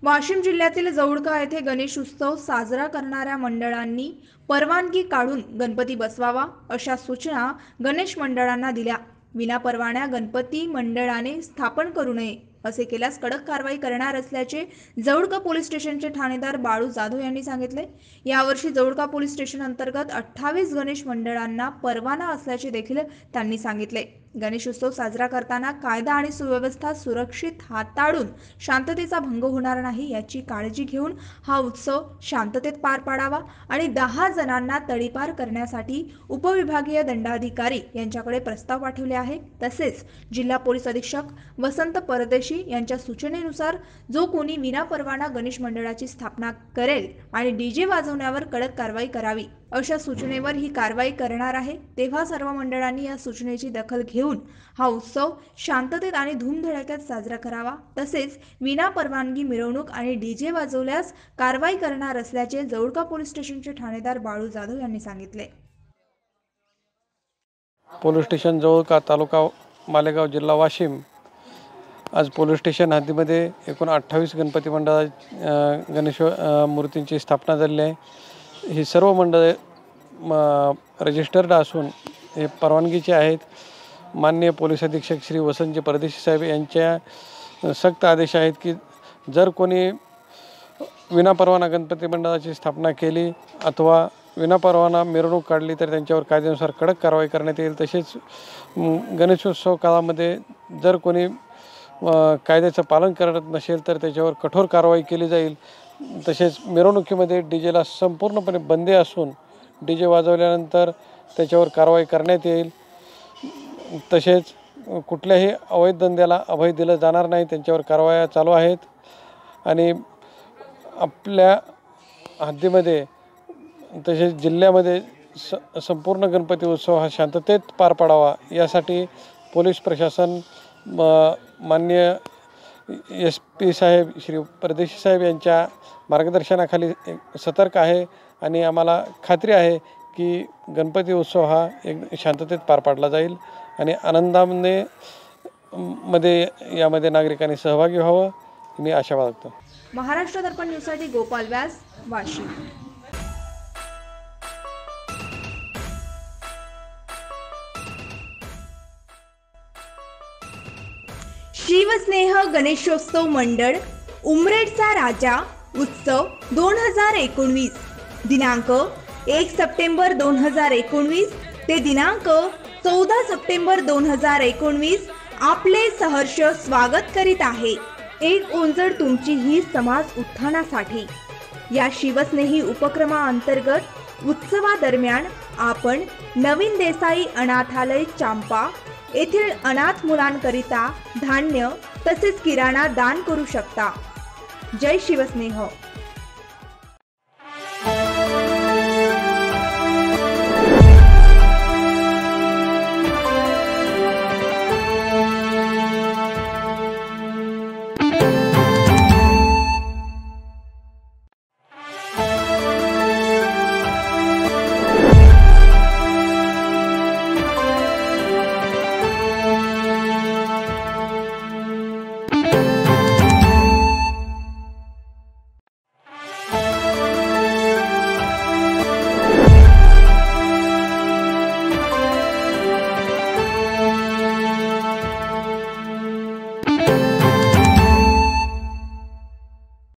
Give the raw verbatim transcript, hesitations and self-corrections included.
वाशिम जिल्ह्यातील जौळका येथे गणेश उत्सव साजरा करणाऱ्या मंडळांनी परवानगी काढून गणपती बसवावा अशा सूचना गणेश मंडळांना दिल्या। विनापरवाना गणपती मंडळाने स्थापन करू नये, असे केल्यास कडक कारवाई करणार असल्याचे जौळका पोलीस स्टेशनचे ठाणेदार बाळू जाधव यांनी सांगितले। यावर्षी जौळका पोलीस स्टेशन अंतर्गत अठ्ठावीस गणेश मंडळांना परवाना असल्याचे देखील त्यांनी सांगितले। गणेश उत्सव साजरा करताना कायदा आणि सुव्यवस्था सुरक्षित हाताळून शांततेचा भंग होणार नाही याची काळजी घेऊन हा उत्सव शांततेत पार पाडावा आणि दहा जणांना तडीपार करण्यासाठी उपविभागीय दंडाधिकारी यांच्याकडे प्रस्ताव पाठवले आहे। तसेच जिल्हा पोलीस अधीक्षक वसंत परदेशी यांच्या सूचनेनुसार जो कोणी विनापरवाना गणेश मंडळाची स्थापना करेल आणि डीजे वाजवण्यावर कडक कारवाई करावी अशा सूचनेवर ही कारवाई करणार आहे। तेव्हा सर्व मंडळांनी या सूचनेची दखल घेऊन हा उत्सव शांततेत आणि धूमधडाक्यात साजरा करावा। तसेच विनापरवानगी मिरवणूक आणि डीजे वाजवल्यास कारवाई करणार असल्याचे जौळका पोलीस स्टेशनचे ठाणेदार बाळू जाधव यांनी सांगितले। पोलीस स्टेशन जौळका, तालुका मालेगाव, जिल्हा वाशिम। आज पोलीस स्टेशन हद्दीमध्ये एकूण अठ्ठावीस गणपती मंडळ गणेश मूर्तींची स्थापना झालेली आहे। ही सर्व मंडळे रजिस्टर्ड असून हे परवानगीचे आहेत। माननीय पोलीस अधीक्षक श्री वसंतजी परदेशी साहेब यांच्या सक्त आदेश आहेत की जर कोणी विनापरवाना गणपती मंडळाची स्थापना केली अथवा विनापरवाना मिरवणूक काढली तर त्यांच्यावर कायद्यानुसार कडक कारवाई करण्यात येईल। तसेच गणेशोत्सव काळामध्ये जर कोणी कायद्याचं पालन करत नसेल तर त्याच्यावर कठोर कारवाई केली जाईल। तसेच मिरवणुकीमध्ये डीजेला संपूर्णपणे बंदी असून डीजे वाजवल्यानंतर त्याच्यावर कारवाई करण्यात येईल। तसेच कुठल्याही अवैध धंद्याला अभय दिलं जाणार नाही, त्यांच्यावर कारवाया चालू आहेत। आणि आपल्या हद्दीमध्ये तसेच जिल्ह्यामध्ये स संपूर्ण गणपती उत्सव हा शांततेत पार पाडावा यासाठी पोलीस प्रशासन माननीय एस पी साहेब श्री परदेशी साहेब यांच्या मार्गदर्शनाखाली सतर्क आहे आणि आम्हाला खात्री आहे की गणपती उत्सव हा एक शांततेत पार पाडला जाईल आणि आनंदामध्ये मध्ये यामध्ये नागरिकांनी सहभागी व्हावं मी आशा बाळगतो। महाराष्ट्र दर्पण न्यूजसाठी गोपाल व्यास, वाशिम। शिवस्नेह गणेशोत्सव मंडळ उमरेडचा राजा उत्सव दोन हजार एकोणवीस दिनांक एक सप्टेंबर दोन हजार एकोणवीस ते दिनांक चौदा सप्टेंबर दोन हजार एकोणवीस आपले सहर्ष स्वागत करीत आहे। एक ओंजळ तुमची ही समाज उत्थानासाठी या शिवस्नेही उपक्रमाअंतर्गत उत्सवादरम्यान आपण नवीन देसाई अनाथालय चांपा येथील अनाथ मुलांकरिता धान्य तसेच किराणा दान करू शकता। जय शिवस्नेह।